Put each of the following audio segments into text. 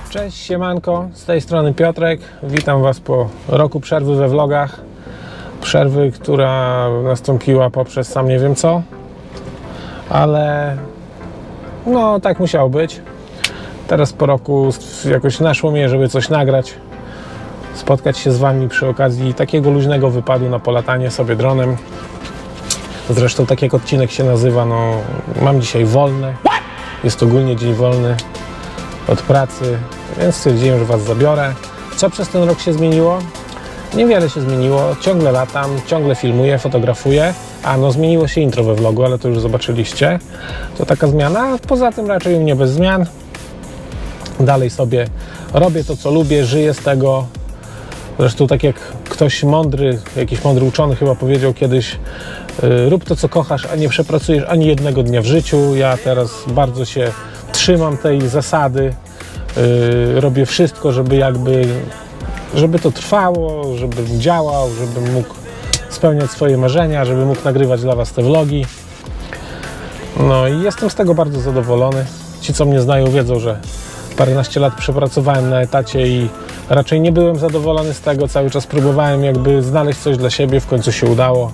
Cześć, siemanko, z tej strony Piotrek. Witam Was po roku przerwy we vlogach. Przerwy, która nastąpiła poprzez sam nie wiem co, ale no tak musiało być. Teraz po roku jakoś naszło mnie, żeby coś nagrać, spotkać się z Wami przy okazji takiego luźnego wypadu na polatanie sobie dronem. Zresztą tak jak odcinek się nazywa, no mam dzisiaj wolny, jest ogólnie dzień wolny od pracy, więc stwierdziłem, że Was zabiorę. Co przez ten rok się zmieniło? Niewiele się zmieniło, ciągle latam, ciągle filmuję, fotografuję. A no zmieniło się intro we vlogu, ale to już zobaczyliście. To taka zmiana, poza tym raczej u mnie bez zmian. Dalej sobie robię to, co lubię, żyję z tego. Zresztą tak jak ktoś mądry, jakiś mądry uczony chyba powiedział kiedyś, rób to, co kochasz, a nie przepracujesz ani jednego dnia w życiu. Ja teraz bardzo się trzymam tej zasady. Robię wszystko, żeby to trwało, żebym działał, żebym mógł spełniać swoje marzenia, żebym mógł nagrywać dla Was te vlogi. No i jestem z tego bardzo zadowolony. Ci, co mnie znają, wiedzą, że paręnaście lat przepracowałem na etacie i raczej nie byłem zadowolony z tego. Cały czas próbowałem jakby znaleźć coś dla siebie, w końcu się udało.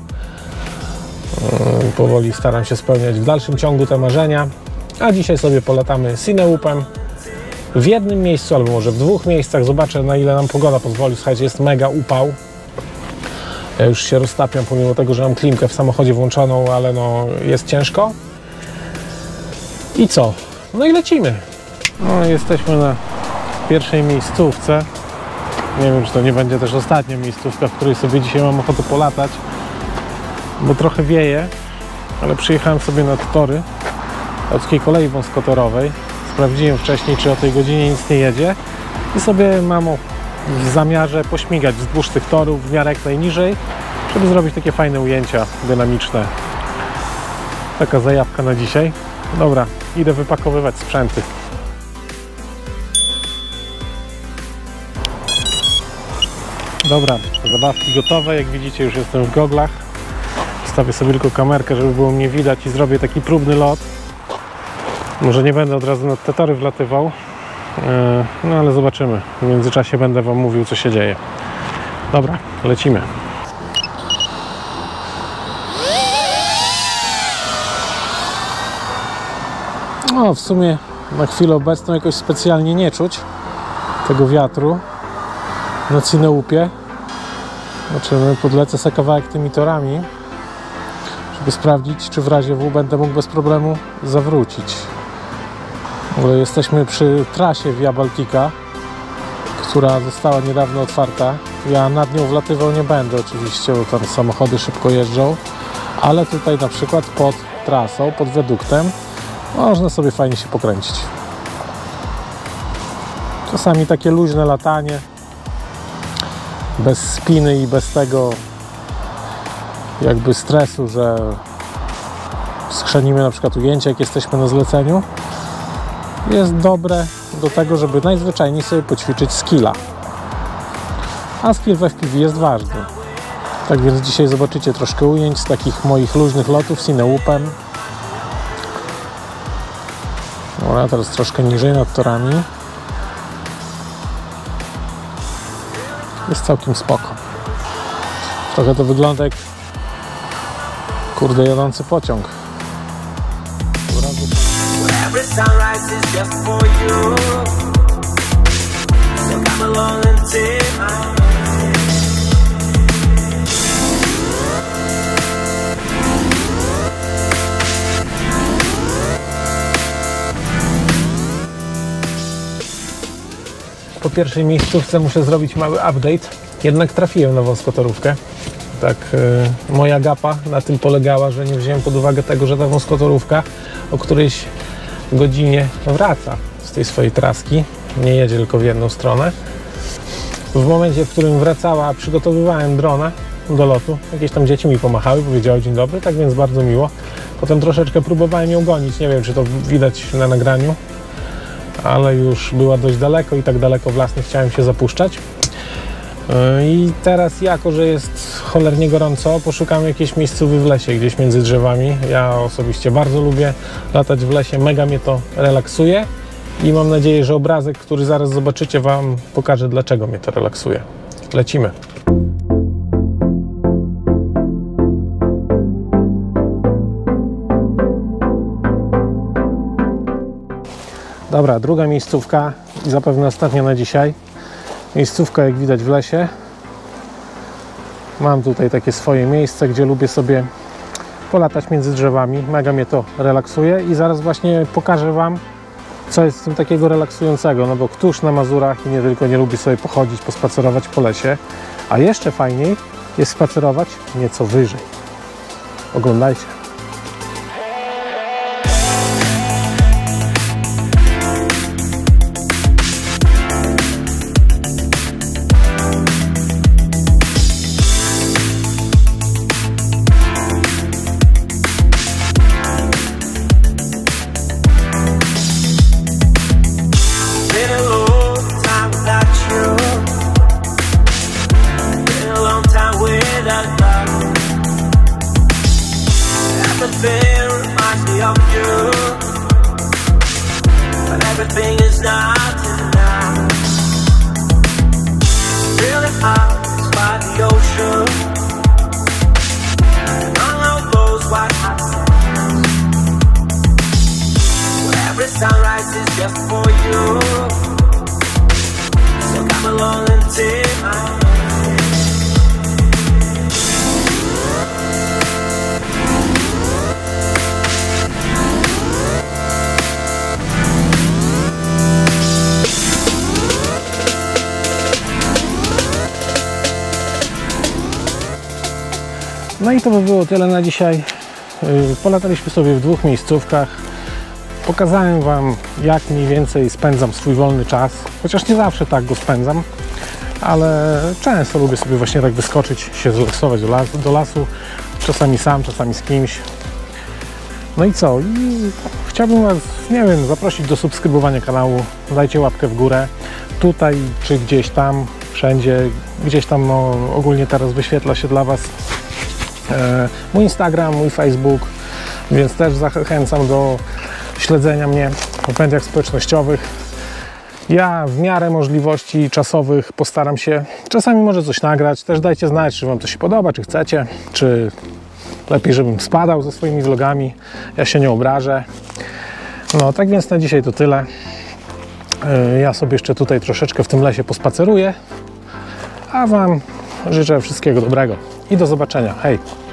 Powoli staram się spełniać w dalszym ciągu te marzenia. A dzisiaj sobie polatamy Cineloopem w jednym miejscu, albo może w dwóch miejscach. Zobaczę, na ile nam pogoda pozwoli. Słuchajcie, jest mega upał. Ja już się roztapiam, pomimo tego, że mam klimkę w samochodzie włączoną, ale no jest ciężko. I co? No i lecimy. No, jesteśmy na pierwszej miejscówce. Nie wiem, czy to nie będzie też ostatnia miejscówka, w której sobie dzisiaj mam ochotę polatać, bo trochę wieje, ale przyjechałem sobie nad tory łódzkiej kolei wąskotorowej. Sprawdziłem wcześniej, czy o tej godzinie nic nie jedzie i sobie mam w zamiarze pośmigać wzdłuż tych torów w miarę jak najniżej, żeby zrobić takie fajne ujęcia dynamiczne. Taka zajawka na dzisiaj. Dobra, idę wypakowywać sprzęty. Dobra, zabawki gotowe. Jak widzicie, już jestem w goglach. Wstawię sobie tylko kamerkę, żeby było mnie widać i zrobię taki próbny lot. Może nie będę od razu nad te tory wlatywał, no ale zobaczymy. W międzyczasie będę Wam mówił, co się dzieje. Dobra, lecimy. No, w sumie na chwilę obecną jakoś specjalnie nie czuć tego wiatru na Cineloopie. Znaczy, podlecę sobie kawałek tymi torami, żeby sprawdzić, czy w razie W będę mógł bez problemu zawrócić. W ogóle jesteśmy przy trasie Via Baltica, która została niedawno otwarta. Ja nad nią wlatywał nie będę oczywiście, bo tam samochody szybko jeżdżą, ale tutaj na przykład pod trasą, pod wiaduktem można sobie fajnie się pokręcić. Czasami takie luźne latanie, bez spiny i bez tego jakby stresu, że schrzanimy na przykład ujęcie, jak jesteśmy na zleceniu, jest dobre do tego, żeby najzwyczajniej sobie poćwiczyć skilla. A skill w FPV jest ważny. Tak więc dzisiaj zobaczycie troszkę ujęć z takich moich luźnych lotów Cineloopem. Dobra, teraz troszkę niżej nad torami. Jest całkiem spoko. Trochę to wygląda jak kurde jadący pociąg. Po pierwszej miejscówce muszę zrobić mały update. Jednak trafiłem na wąskotorówkę. Tak, moja gapa na tym polegała, że nie wziąłem pod uwagę tego, że ta wąskotorówka o którejś godzinie wraca z tej swojej traski. Nie jedzie tylko w jedną stronę. W momencie, w którym wracała, przygotowywałem drona do lotu. Jakieś tam dzieci mi pomachały, powiedziały dzień dobry, tak więc bardzo miło. Potem troszeczkę próbowałem ją gonić. Nie wiem, czy to widać na nagraniu, ale już była dość daleko i tak daleko w las nie chciałem się zapuszczać. I teraz, jako że jest cholernie gorąco, poszukam jakiejś miejscowy w lesie, gdzieś między drzewami. Ja osobiście bardzo lubię latać w lesie, mega mnie to relaksuje i mam nadzieję, że obrazek, który zaraz zobaczycie, Wam pokaże, dlaczego mnie to relaksuje. Lecimy. Dobra, druga miejscówka i zapewne ostatnia na dzisiaj. Miejscówka, jak widać, w lesie. Mam tutaj takie swoje miejsce, gdzie lubię sobie polatać między drzewami. Mega mnie to relaksuje i zaraz właśnie pokażę Wam, co jest w tym takiego relaksującego, no bo któż na Mazurach i nie tylko nie lubi sobie pochodzić, pospacerować po lesie, a jeszcze fajniej jest spacerować nieco wyżej. Oglądajcie. Everything is not enough. Really hard by the ocean, and all of those white hot sands, where every sunrise is just for you. So come along and take my hand. No i to by było tyle na dzisiaj. Polataliśmy sobie w dwóch miejscówkach. Pokazałem Wam, jak mniej więcej spędzam swój wolny czas. Chociaż nie zawsze tak go spędzam, ale często lubię sobie właśnie tak wyskoczyć, się zrelaksować do lasu. Czasami sam, czasami z kimś. No i co? I chciałbym Was, nie wiem, zaprosić do subskrybowania kanału. Dajcie łapkę w górę. Tutaj czy gdzieś tam, wszędzie, gdzieś tam, no, ogólnie teraz wyświetla się dla Was mój Instagram, mój Facebook, więc też zachęcam do śledzenia mnie w mediach społecznościowych. Ja w miarę możliwości czasowych postaram się czasami może coś nagrać. Też dajcie znać, czy Wam to się podoba, czy chcecie, czy lepiej, żebym spadał ze swoimi vlogami. Ja się nie obrażę. No tak więc na dzisiaj to tyle. Ja sobie jeszcze tutaj troszeczkę w tym lesie pospaceruję, a Wam życzę wszystkiego dobrego i do zobaczenia. Hej!